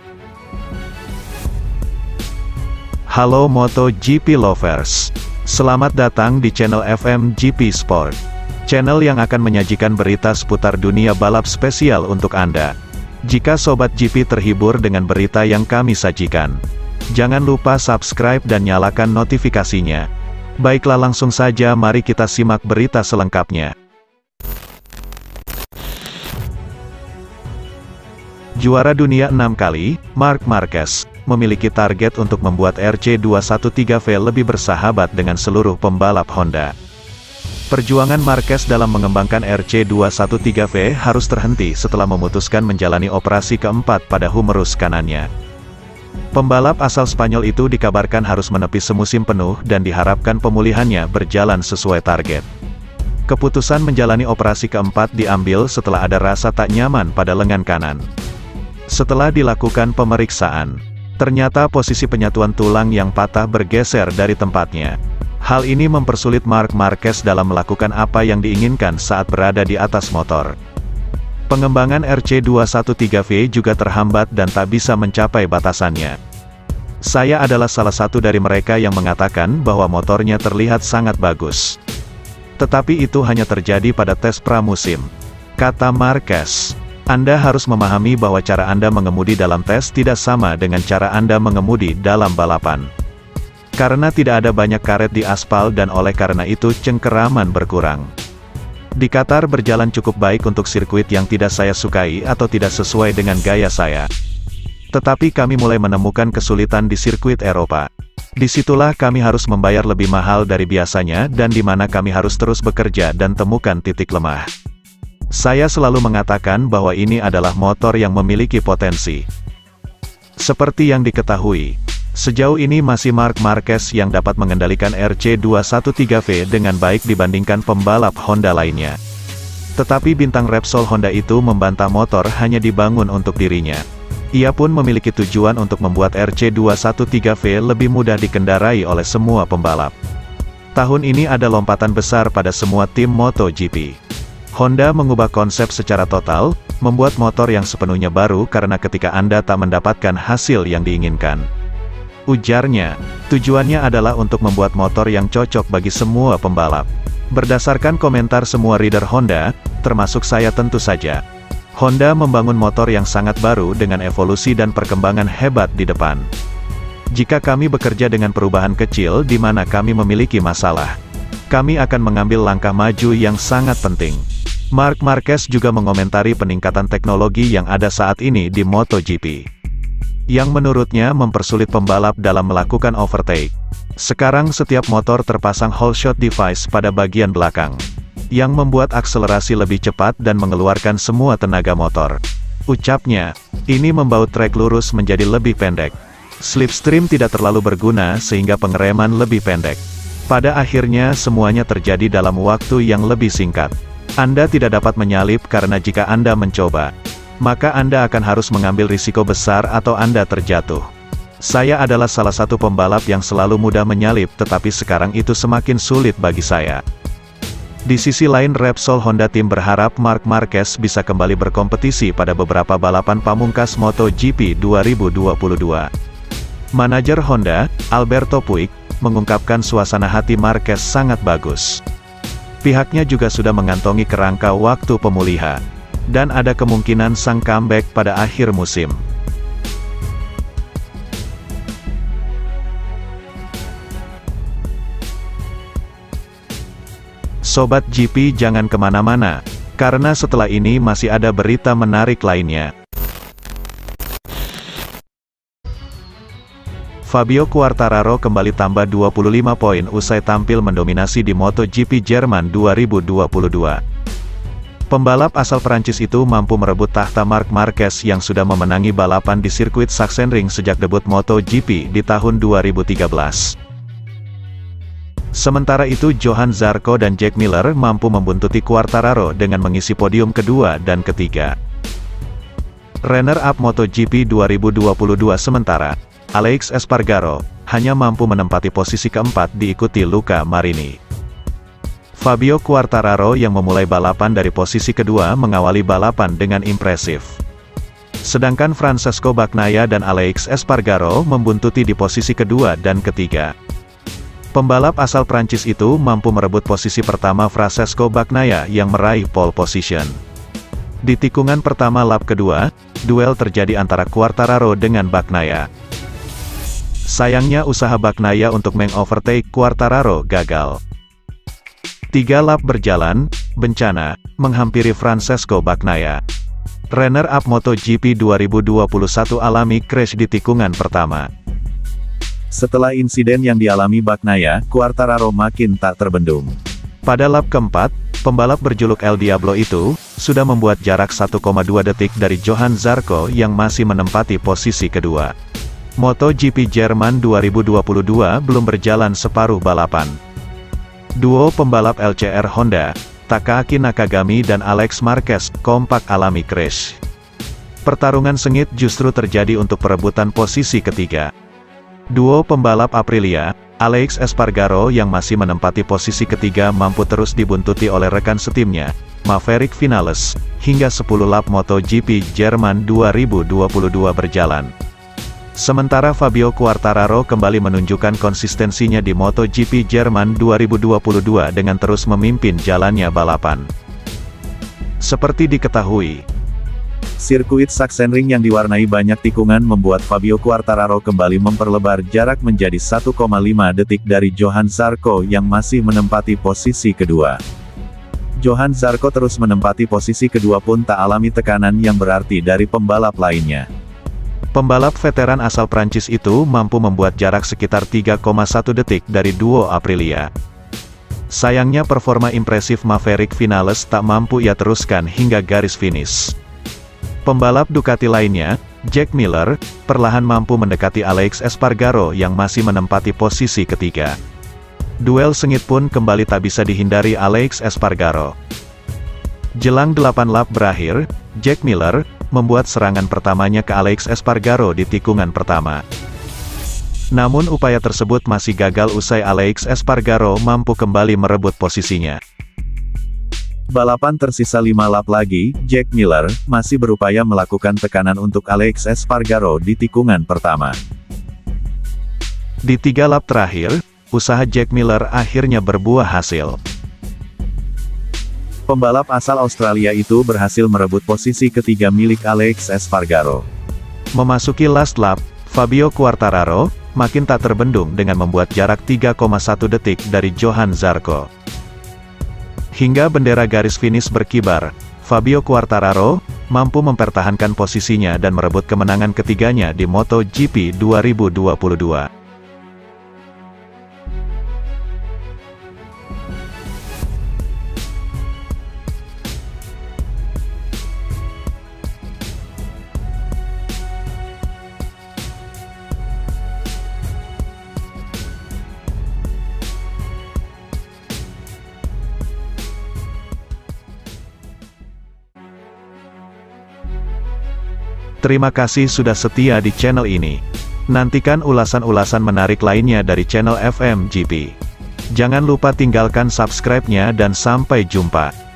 Halo MotoGP lovers. Selamat datang di channel FMGP Sport. Channel yang akan menyajikan berita seputar dunia balap spesial untuk Anda. Jika Sobat GP terhibur dengan berita yang kami sajikan, jangan lupa subscribe dan nyalakan notifikasinya. Baiklah, langsung saja mari kita simak berita selengkapnya. Juara dunia 6 kali, Marc Marquez, memiliki target untuk membuat RC213V lebih bersahabat dengan seluruh pembalap Honda. Perjuangan Marquez dalam mengembangkan RC213V harus terhenti setelah memutuskan menjalani operasi keempat pada humerus kanannya. Pembalap asal Spanyol itu dikabarkan harus menepis semusim penuh dan diharapkan pemulihannya berjalan sesuai target. Keputusan menjalani operasi keempat diambil setelah ada rasa tak nyaman pada lengan kanan. Setelah dilakukan pemeriksaan, ternyata posisi penyatuan tulang yang patah bergeser dari tempatnya. Hal ini mempersulit Marc Marquez dalam melakukan apa yang diinginkan saat berada di atas motor. Pengembangan RC213V juga terhambat dan tak bisa mencapai batasannya. Saya adalah salah satu dari mereka yang mengatakan bahwa motornya terlihat sangat bagus. Tetapi itu hanya terjadi pada tes pramusim, kata Marquez. Anda harus memahami bahwa cara Anda mengemudi dalam tes tidak sama dengan cara Anda mengemudi dalam balapan. Karena tidak ada banyak karet di aspal dan oleh karena itu cengkeraman berkurang. Di Qatar berjalan cukup baik untuk sirkuit yang tidak saya sukai atau tidak sesuai dengan gaya saya. Tetapi kami mulai menemukan kesulitan di sirkuit Eropa. Disitulah kami harus membayar lebih mahal dari biasanya dan di mana kami harus terus bekerja dan temukan titik lemah. Saya selalu mengatakan bahwa ini adalah motor yang memiliki potensi. Seperti yang diketahui, sejauh ini masih Marc Marquez yang dapat mengendalikan RC213V dengan baik dibandingkan pembalap Honda lainnya. Tetapi bintang Repsol Honda itu membantah motor hanya dibangun untuk dirinya. Ia pun memiliki tujuan untuk membuat RC213V lebih mudah dikendarai oleh semua pembalap. Tahun ini ada lompatan besar pada semua tim MotoGP. Honda mengubah konsep secara total, membuat motor yang sepenuhnya baru karena ketika Anda tak mendapatkan hasil yang diinginkan. Ujarnya, tujuannya adalah untuk membuat motor yang cocok bagi semua pembalap. Berdasarkan komentar semua rider Honda, termasuk saya tentu saja, Honda membangun motor yang sangat baru dengan evolusi dan perkembangan hebat di depan. Jika kami bekerja dengan perubahan kecil di mana kami memiliki masalah, kami akan mengambil langkah maju yang sangat penting. Marc Marquez juga mengomentari peningkatan teknologi yang ada saat ini di MotoGP, yang menurutnya mempersulit pembalap dalam melakukan overtake. Sekarang setiap motor terpasang whole shot device pada bagian belakang, yang membuat akselerasi lebih cepat dan mengeluarkan semua tenaga motor. Ucapnya, ini membaut trek lurus menjadi lebih pendek. Slipstream tidak terlalu berguna sehingga pengereman lebih pendek. Pada akhirnya semuanya terjadi dalam waktu yang lebih singkat. Anda tidak dapat menyalip karena jika Anda mencoba, maka Anda akan harus mengambil risiko besar atau Anda terjatuh. Saya adalah salah satu pembalap yang selalu mudah menyalip tetapi sekarang itu semakin sulit bagi saya. Di sisi lain Repsol Honda Team berharap Marc Marquez bisa kembali berkompetisi pada beberapa balapan pamungkas MotoGP 2022. Manajer Honda, Alberto Puig, mengungkapkan suasana hati Marquez sangat bagus. Pihaknya juga sudah mengantongi kerangka waktu pemulihan, dan ada kemungkinan sang comeback pada akhir musim. Sobat GP jangan kemana-mana, karena setelah ini masih ada berita menarik lainnya. Fabio Quartararo kembali tambah 25 poin usai tampil mendominasi di MotoGP Jerman 2022. Pembalap asal Prancis itu mampu merebut tahta Marc Marquez yang sudah memenangi balapan di sirkuit Sachsenring sejak debut MotoGP di tahun 2013. Sementara itu Johann Zarco dan Jack Miller mampu membuntuti Quartararo dengan mengisi podium kedua dan ketiga. Runner-up MotoGP 2022 sementara, Alex Espargaro, hanya mampu menempati posisi keempat diikuti Luca Marini. Fabio Quartararo yang memulai balapan dari posisi kedua mengawali balapan dengan impresif. Sedangkan Francesco Bagnaia dan Aleix Espargaro membuntuti di posisi kedua dan ketiga. Pembalap asal Prancis itu mampu merebut posisi pertama Francesco Bagnaia yang meraih pole position. Di tikungan pertama lap kedua, duel terjadi antara Quartararo dengan Bagnaia. Sayangnya usaha Bagnaia untuk mengovertake Quartararo gagal. 3 lap berjalan, bencana menghampiri Francesco Bagnaia. Runner-up MotoGP 2021 alami crash di tikungan pertama. Setelah insiden yang dialami Bagnaia, Quartararo makin tak terbendung. Pada lap keempat, pembalap berjuluk El Diablo itu sudah membuat jarak 1,2 detik dari Johann Zarco yang masih menempati posisi kedua. MotoGP Jerman 2022 belum berjalan separuh balapan. Duo pembalap LCR Honda, Takaki Nakagami dan Alex Marquez, kompak alami crash. Pertarungan sengit justru terjadi untuk perebutan posisi ketiga. Duo pembalap Aprilia, Aleix Espargaro yang masih menempati posisi ketiga mampu terus dibuntuti oleh rekan setimnya, Maverick Vinales, hingga 10 lap MotoGP Jerman 2022 berjalan. Sementara Fabio Quartararo kembali menunjukkan konsistensinya di MotoGP Jerman 2022 dengan terus memimpin jalannya balapan. Seperti diketahui, sirkuit Sachsenring yang diwarnai banyak tikungan membuat Fabio Quartararo kembali memperlebar jarak menjadi 1,5 detik dari Johann Zarco yang masih menempati posisi kedua. Johann Zarco terus menempati posisi kedua pun tak alami tekanan yang berarti dari pembalap lainnya. Pembalap veteran asal Prancis itu mampu membuat jarak sekitar 3,1 detik dari duo Aprilia. Sayangnya performa impresif Maverick Vinales tak mampu ia teruskan hingga garis finish. Pembalap Ducati lainnya, Jack Miller, perlahan mampu mendekati Aleix Espargaro yang masih menempati posisi ketiga. Duel sengit pun kembali tak bisa dihindari Aleix Espargaro. Jelang 8 lap berakhir, Jack Miller membuat serangan pertamanya ke Aleix Espargaro di tikungan pertama. Namun upaya tersebut masih gagal usai Aleix Espargaro mampu kembali merebut posisinya. Balapan tersisa 5 lap lagi, Jack Miller masih berupaya melakukan tekanan untuk Aleix Espargaro di tikungan pertama. Di 3 lap terakhir, usaha Jack Miller akhirnya berbuah hasil. Pembalap asal Australia itu berhasil merebut posisi ketiga milik Aleix Espargaro. Memasuki last lap, Fabio Quartararo makin tak terbendung dengan membuat jarak 3,1 detik dari Johann Zarco. Hingga bendera garis finish berkibar, Fabio Quartararo mampu mempertahankan posisinya dan merebut kemenangan ketiganya di MotoGP 2022. Terima kasih sudah setia di channel ini. Nantikan ulasan-ulasan menarik lainnya dari channel FMGP. Jangan lupa tinggalkan subscribe-nya dan sampai jumpa.